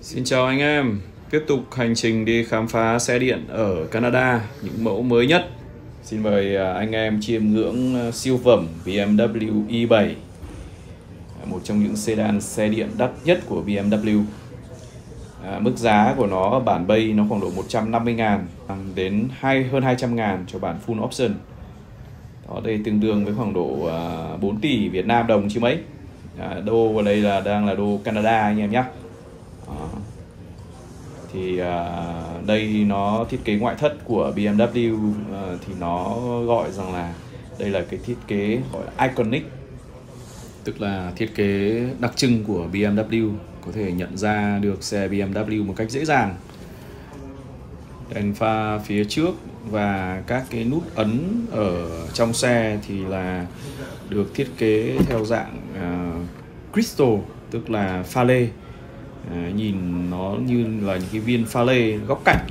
Xin chào anh em, tiếp tục hành trình đi khám phá xe điện ở Canada, những mẫu mới nhất. Xin mời anh em chiêm ngưỡng siêu phẩm BMW i7, một trong những sedan xe điện đắt nhất của BMW. Mức giá của nó bản base nó khoảng độ 150.000 đến hơn 200.000 cho bản full option. Đó, đây tương đương với khoảng độ 4 tỷ Việt Nam đồng chứ mấy. Đô ở đây đang là đô Canada anh em nhé. Thì đây nó thiết kế ngoại thất của BMW thì nó gọi rằng là đây là cái thiết kế gọi là iconic, tức là thiết kế đặc trưng của BMW, có thể nhận ra được xe BMW một cách dễ dàng. Đèn pha phía trước và các cái nút ấn ở trong xe thì là được thiết kế theo dạng crystal, tức là pha lê. Nhìn nó như là những cái viên pha lê góc cạnh.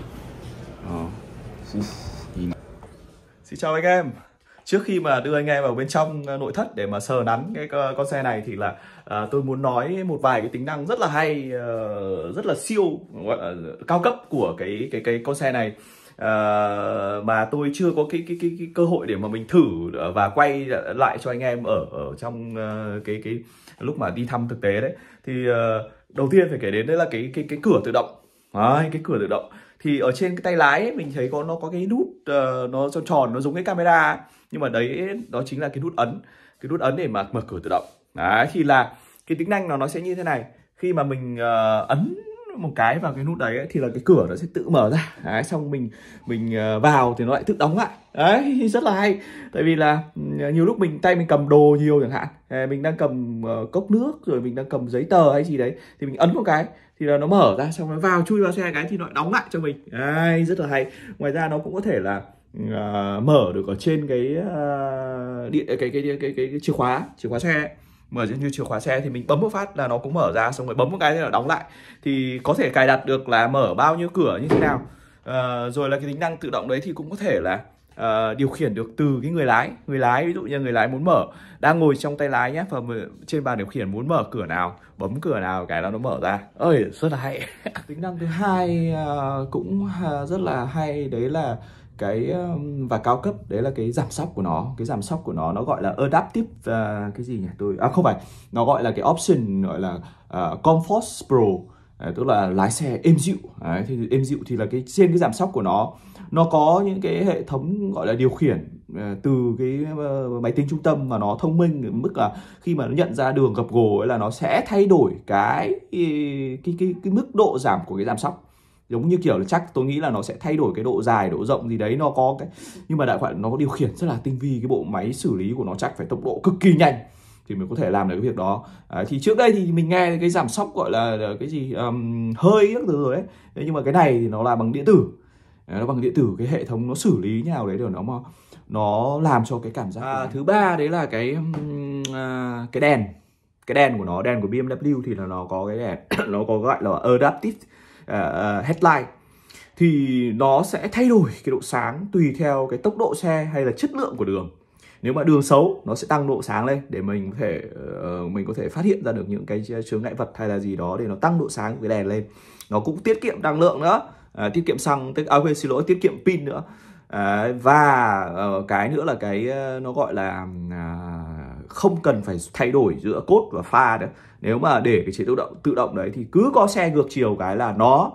Xin chào anh em. Trước khi mà đưa anh em vào bên trong nội thất để mà sờ nắn cái con xe này thì là tôi muốn nói một vài cái tính năng rất là hay, rất là siêu, gọi là cao cấp của cái con xe này. Mà tôi chưa có cái cơ hội để mà mình thử và quay lại cho anh em ở trong cái lúc mà đi thăm thực tế đấy. Thì đầu tiên phải kể đến đấy là cái cửa tự động. Đấy, cái cửa tự động thì ở trên cái tay lái ấy, mình thấy nó có cái nút nó tròn tròn, nó giống cái camera, nhưng mà đấy đó chính là cái nút ấn để mà mở cửa tự động. Đấy, thì là cái tính năng nó sẽ như thế này. Khi mà mình ấn một cái vào cái nút đấy ấy, thì là cái cửa nó sẽ tự mở ra. Đấy, xong mình vào thì nó lại tự đóng lại. Đấy, rất là hay. Tại vì là nhiều lúc tay mình cầm đồ nhiều chẳng hạn, mình đang cầm cốc nước, rồi mình đang cầm giấy tờ hay gì đấy, thì mình ấn một cái thì là nó mở ra, xong nó vào chui vào xe cái thì nó lại đóng lại cho mình. Đấy, rất là hay. Ngoài ra nó cũng có thể là mở được ở trên cái chìa khóa xe. Mở như chìa khóa xe thì mình bấm một phát là nó cũng mở ra, xong rồi bấm một cái thì nó đóng lại. Thì có thể cài đặt được là mở bao nhiêu cửa như thế nào. Rồi là cái tính năng tự động đấy thì cũng có thể là điều khiển được từ cái người lái. Ví dụ như người lái muốn mở, đang ngồi trong tay lái nhé, và trên bàn điều khiển muốn mở cửa nào, bấm cửa nào cái là nó mở ra. Ơi, rất là hay. Tính năng thứ hai cũng rất là hay, đấy là cái và cao cấp, đấy là cái giảm xóc của nó. Cái giảm xóc của nó gọi là adaptive cái gì nhỉ, không phải, nó gọi là cái option gọi là Comfort Pro. Tức là lái xe êm dịu. Đấy, thì êm dịu thì là trên cái giảm xóc của nó có những cái hệ thống gọi là điều khiển từ cái máy tính trung tâm mà nó thông minh đến mức là khi mà nó nhận ra đường gập ghềnh ấy là nó sẽ thay đổi cái mức độ giảm của cái giảm xóc. Giống như kiểu là chắc tôi nghĩ là nó sẽ thay đổi cái độ dài, độ rộng gì đấy, nó có cái, nhưng mà đại loại nó có điều khiển rất là tinh vi. Cái bộ máy xử lý của nó chắc phải tốc độ cực kỳ nhanh thì mình có thể làm được cái việc đó. Thì trước đây thì mình nghe cái giảm xóc gọi là cái gì hơi các thứ rồi đấy. Nhưng mà cái này thì nó là bằng điện tử. Nó bằng điện tử, cái hệ thống nó xử lý như nào đấy để nó làm cho cái cảm giác. Thứ ba đấy là cái đèn của nó, đèn của BMW thì là nó có cái đèn nó có gọi là adaptive headlight. Thì nó sẽ thay đổi cái độ sáng tùy theo cái tốc độ xe hay là chất lượng của đường. Nếu mà đường xấu nó sẽ tăng độ sáng lên để mình có thể phát hiện ra được những cái chướng ngại vật hay là gì đó, để nó tăng độ sáng của cái đèn lên. Nó cũng tiết kiệm năng lượng nữa, tiết kiệm xăng, tiết kiệm pin nữa. Và cái nữa là cái nó gọi là không cần phải thay đổi giữa cốt và pha nữa. Nếu mà để cái chế tự động đấy thì cứ có xe ngược chiều cái là nó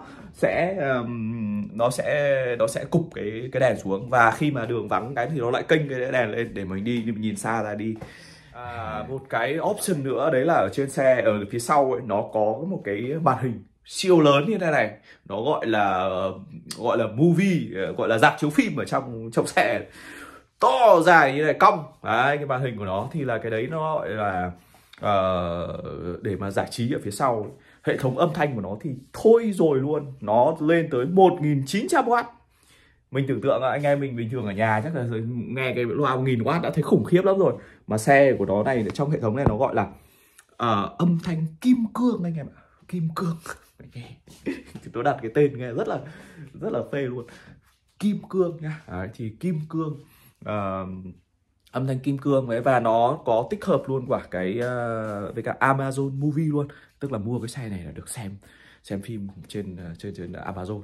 sẽ cụp cái đèn xuống, và khi mà đường vắng cái thì nó lại kênh cái đèn lên để mình đi, mình nhìn xa ra đi. Một cái option nữa đấy là ở trên xe, ở phía sau ấy, nó có một cái màn hình siêu lớn như thế này. Nó gọi là movie, gọi là rạp chiếu phim ở trong xe, to dài như này, cong. Đấy, cái màn hình của nó thì là cái đấy nó gọi là để mà giải trí ở phía sau. Hệ thống âm thanh của nó thì thôi rồi luôn, nó lên tới 1900W. Mình tưởng tượng anh em mình bình thường ở nhà chắc là nghe cái loa 1000W đã thấy khủng khiếp lắm rồi. Mà xe của nó này, trong hệ thống này nó gọi là âm thanh kim cương anh em ạ. Kim cương. Tôi đặt cái tên nghe rất là phê luôn. Kim cương nha. Đấy, thì kim cương, âm thanh kim cương ấy, và nó có tích hợp luôn quả với cả Amazon Movie luôn. Tức là mua cái xe này là được xem phim trên Amazon.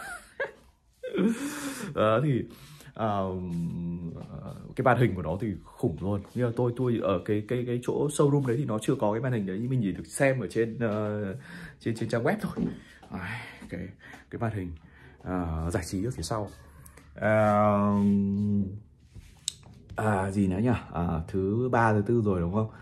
Đó thì cái màn hình của nó thì khủng luôn. Nhưng mà tôi ở cái chỗ showroom đấy thì nó chưa có cái màn hình đấy, mình chỉ được xem ở trên trang web thôi. Cái màn hình giải trí ở phía sau. Gì nữa nhỉ? Thứ 3, thứ 4 rồi đúng không?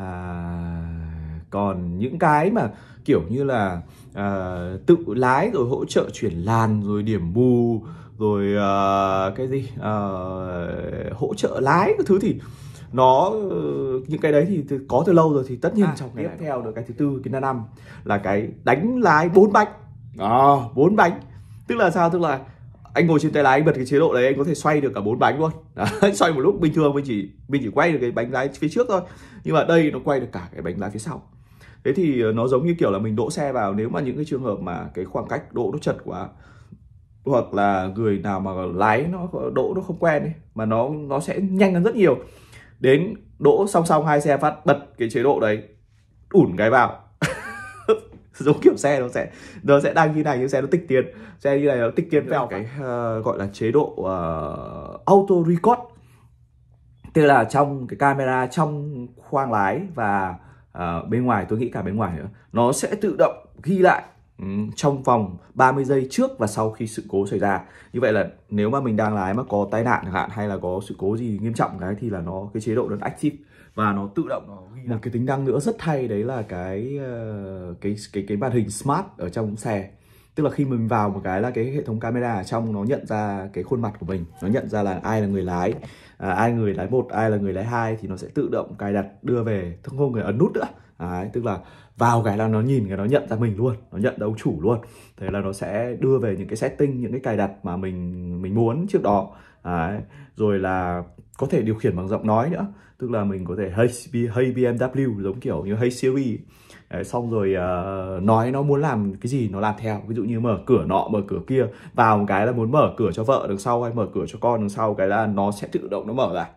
Còn những cái mà kiểu như là tự lái rồi hỗ trợ chuyển làn rồi điểm bù rồi cái gì hỗ trợ lái cái thứ thì nó những cái đấy thì có từ lâu rồi. Thì tất nhiên trong tiếp theo được cái thứ tư, cái thứ 5 là cái đánh lái 4 bánh. 4 bánh tức là sao? Tức là anh ngồi trên tay lái, anh bật cái chế độ đấy, anh có thể xoay được cả 4 bánh luôn. Đấy, xoay một lúc. Bình thường mình chỉ quay được cái bánh lái phía trước thôi, nhưng mà đây nó quay được cả cái bánh lái phía sau. Thế thì nó giống như kiểu là mình đỗ xe vào, nếu mà những cái trường hợp mà cái khoảng cách đỗ nó chật quá, hoặc là người nào mà lái nó đỗ nó không quen ấy, mà nó sẽ nhanh hơn rất nhiều. Đến đỗ song hai xe phát, bật cái chế độ đấy, ủn cái vào. Giống kiểu xe nó sẽ đang như này, nhưng xe nó tích tiền, xe như này nó tích tiền vào cái gọi là chế độ auto record. Tức là trong cái camera trong khoang lái và bên ngoài, tôi nghĩ cả bên ngoài nữa, nó sẽ tự động ghi lại trong vòng 30 giây trước và sau khi sự cố xảy ra. Như vậy là nếu mà mình đang lái mà có tai nạn chẳng hạn, hay là có sự cố gì nghiêm trọng cái thì là cái chế độ nó active và nó tự động nó ghi lại. Một cái tính năng nữa rất hay đấy là cái màn hình smart ở trong xe. Tức là khi mình vào một cái là cái hệ thống camera ở trong nó nhận ra cái khuôn mặt của mình, nó nhận ra là ai là người lái, ai người lái 1, ai là người lái 2, thì nó sẽ tự động cài đặt đưa về, không người ấn nút nữa. Đấy, tức là vào cái là nó nhìn cái nó nhận ra mình luôn, nó nhận ra ông chủ luôn. Thế là nó sẽ đưa về những cái setting, những cái cài đặt mà mình muốn trước đó. Đấy, rồi là có thể điều khiển bằng giọng nói nữa. Tức là mình có thể hey BMW, giống kiểu như hey Siri. Đấy, xong rồi nói nó muốn làm cái gì nó làm theo. Ví dụ như mở cửa nọ, mở cửa kia, vào một cái là muốn mở cửa cho vợ đằng sau hay mở cửa cho con đằng sau, cái là nó sẽ tự động nó mở ra.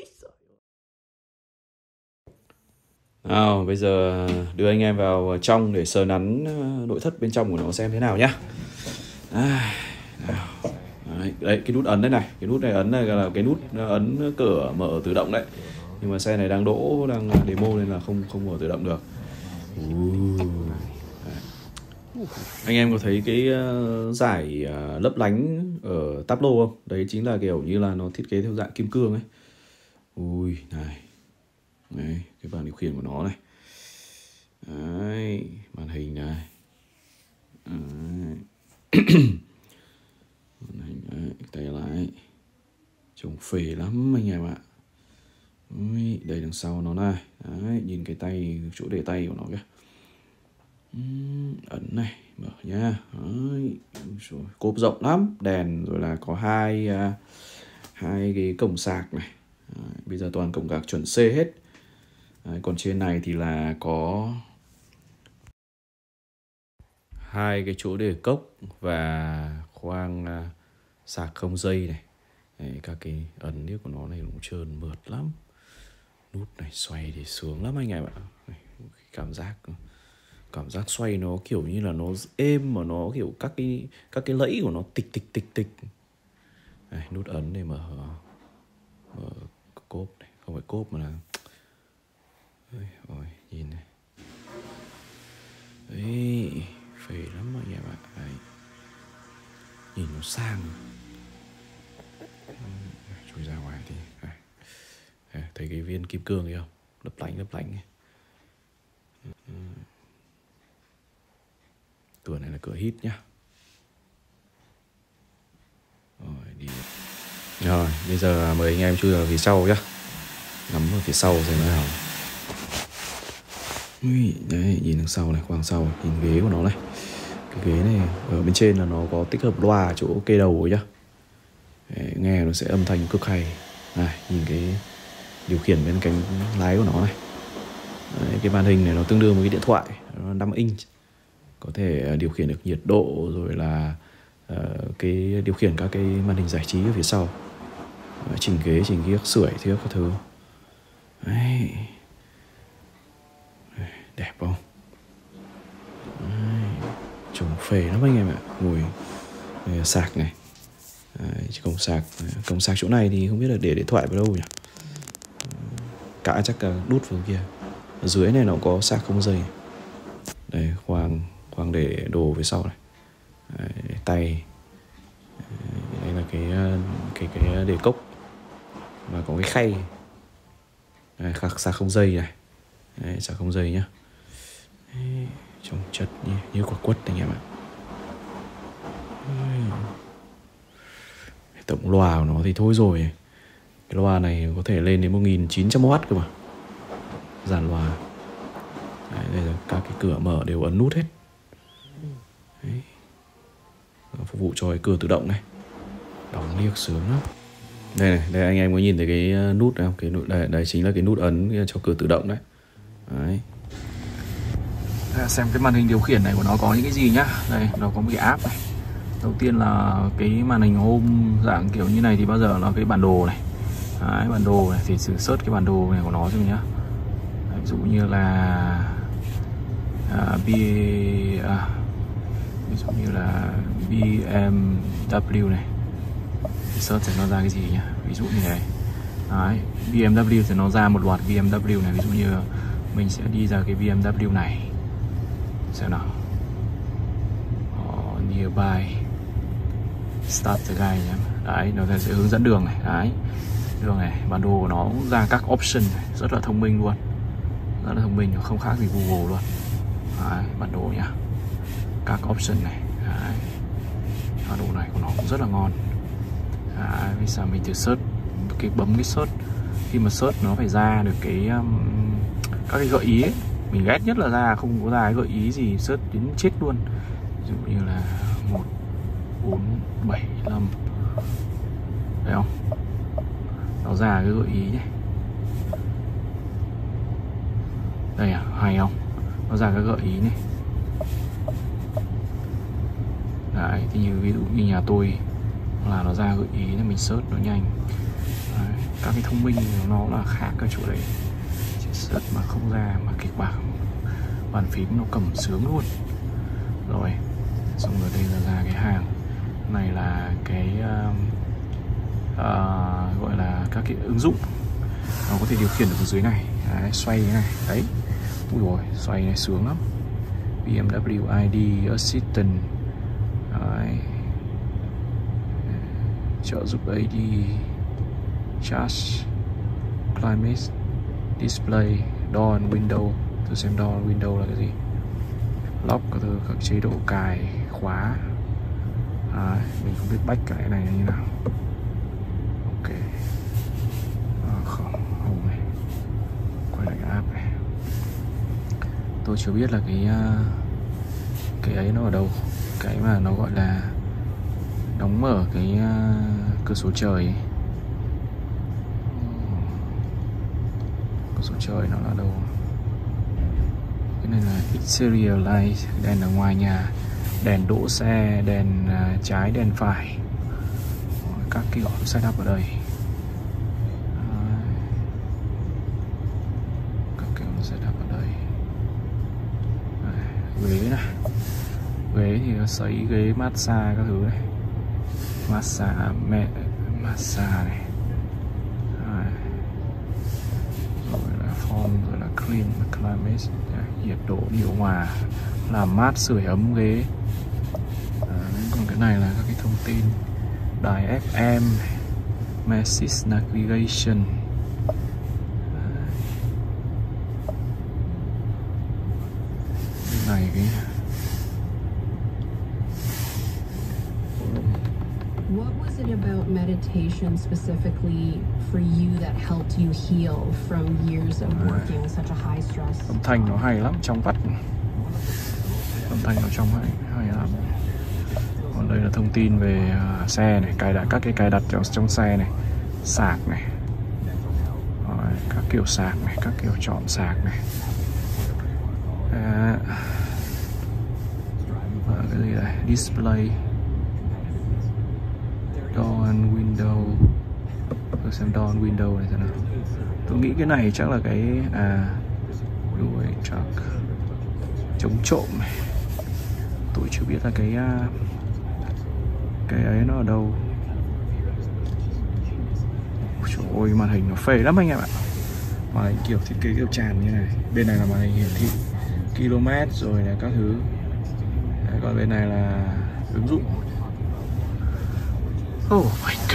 Bây giờ đưa anh em vào trong để sờ nắn nội thất bên trong của nó xem thế nào nhá. Đấy, cái nút ấn đấy này, cái nút này ấn này là cái nút ấn cửa mở tự động đấy. Nhưng mà xe này đang đỗ, đang demo nên là không mở tự động được. Anh em có thấy cái dải lấp lánh ở táp lô không? Đấy chính là kiểu như là nó thiết kế theo dạng kim cương ấy. Này. Đấy, cái bảng điều khiển của nó này. Đấy, màn hình này. Màn hình đấy, tay lái. Trông phê lắm anh em ạ. Đây đằng sau nó này. Đấy, nhìn cái tay, chỗ để tay của nó kìa. Ấn này, mở nhá. Đấy, cốp rộng lắm, đèn rồi là có hai cái cổng sạc này. Đấy, bây giờ toàn cổng sạc chuẩn C hết. Đấy, còn trên này thì là có 2 cái chỗ để cốc và khoang sạc không dây này. Đấy, các cái ấn của nó này cũng trơn mượt lắm. Nút này xoay thì sướng lắm anh em ạ. Cảm giác xoay nó kiểu như là nó êm, mà nó kiểu các cái lẫy của nó tịch. Đây, nút ấn để mở cốp này, không phải cốp mà là rồi nhìn này. Đấy, phê lắm mọi người ạ. Đấy, nhìn nó sang. Chui ra ngoài thì thấy cái viên kim cương kìa không, lấp lánh ấy. Cửa này là cửa hít nhá. Rồi, bây giờ mời anh em chui vào phía sau nhá. Ngắm vào phía sau xem nào. Đấy, nhìn đằng sau này, khoang sau, nhìn ghế của nó này. Cái ghế này ở bên trên là nó có tích hợp loa chỗ kê đầu ấy nhá. Đấy, nghe nó sẽ âm thanh cực hay. Này, nhìn cái điều khiển bên cánh lái của nó này. Đấy, cái màn hình này nó tương đương với cái điện thoại, nó 5 inch. Có thể điều khiển được nhiệt độ, rồi là cái điều khiển các cái màn hình giải trí ở phía sau. Chỉnh ghế, chỉnh ghiếc, sưởi thiếc các thứ. Đấy. Đẹp không? Trông phê lắm anh em ạ. Ngồi sạc này. Đấy, cổng sạc chỗ này thì không biết là để điện thoại vào đâu nhỉ. Cả chắc cả đút vào kia. Ở dưới này nó có sạc không dây. Đây, khoang để đồ phía sau này. Đấy, tay. Đây là cái để cốc. Và có cái khay. Đây, sạc không dây này. Đấy, sạc không dây nhá. Đấy, trông chất như quả quất anh em ạ. Tổng loa của nó thì thôi rồi. Cái loa này có thể lên đến 1900W cơ mà. Dàn loa. Đấy, đây là các cái cửa mở đều ấn nút hết. Đấy. Phục vụ cho cái cửa tự động này. Đóng liếc sướng lắm. Đây này, đây anh em có nhìn thấy cái nút này không? Cái nút đây chính là cái nút ấn cho cửa tự động đấy. Đấy. Xem cái màn hình điều khiển này của nó có những cái gì nhá. Đây, nó có một cái app này. Đầu tiên là cái màn hình home dạng kiểu như này thì bao giờ là cái bản đồ này. Đấy, bản đồ này thì sử search cái bản đồ này của nó cho mình nhá. Đấy, ví dụ như là ví dụ như là BMW này. Thì search thì nó ra cái gì nhá. Ví dụ như này. Đấy, BMW thì nó ra một loạt BMW này. Ví dụ như mình sẽ đi ra cái BMW này. Xem nào. Nearby Start the guide nhé. Đấy, nó sẽ hướng dẫn đường này. Đấy, đường này, bản đồ của nó cũng ra các option này. Rất là thông minh luôn. Rất là thông minh, không khác gì Google luôn. Đấy, bản đồ nhá. Các option này. Đấy, bản đồ này của nó cũng rất là ngon. Đấy, bây giờ mình thử search, bấm cái search. Khi mà search nó phải ra được cái các cái gợi ý ấy. Mình ghét nhất là không có ra cái gợi ý gì, search đến chết luôn. Ví dụ như là 1475. Thấy không? Nó ra cái gợi ý này. Đây à, hay không? Nó ra cái gợi ý này. Đấy, thì như ví dụ như nhà tôi là nó ra gợi ý nên mình search nó nhanh. Đấy, các cái thông minh nó là khác ở chỗ đấy. Chỉ search mà không ra, mà kịch bản bàn phím nó cầm sướng luôn. Rồi, xong rồi đây là ra cái hàng này là cái gọi là các cái ứng dụng nó có thể điều khiển được ở dưới này. Đấy, xoay cái này. Đấy, ui rồi, xoay này sướng lắm. BMW ID Assistant. Đấy, trợ giúp AD Charge Climate Display Door and Window. Thử xem Door and Window là cái gì. Lock các chế độ cài khóa. Mình không biết back cái này như nào. Ok. Không này. Quay lại cái app này. Tôi chưa biết là cái ấy nó ở đâu. Cái mà nó gọi là đóng mở cái cửa sổ trời ấy. Cửa sổ trời nó là đâu? Cái này là exterior light, đèn ở ngoài nhà, đèn đỗ xe, đèn trái, đèn phải, các kiểu setup ở đây. Các kiểu setup ở đây. Ghế này, ghế thì nó sấy ghế massage các thứ này, massage này. Rồi là form, rồi là clean, climate, nhiệt độ điều hòa, làm mát sưởi ấm ghế. Còn cái này là các cái thông tin đài FM, message navigation. Cái này cái What was it about meditation specifically for you that helped you heal from years of working such a high stress? Âm thanh nó hay lắm, trong vắt. Âm thanh nó trong hay lắm. Còn đây là thông tin về xe này, các cái cài đặt trong xe này, sạc này. Rồi, các kiểu sạc này, các kiểu chọn sạc này. Cái gì đây? Display, door and window. Tôi xem door and window này xem nào. Tôi nghĩ cái này chắc là cái đuôi truck, chống trộm này, tội chưa biết là cái ấy nó ở đâu. Trời ơi, màn hình nó phê lắm anh em ạ. Màn hình kiểu thiết kế kiểu tràn như này. Bên này là màn hình hiển thị km rồi là các thứ. Đấy, còn bên này là ứng dụng. Oh my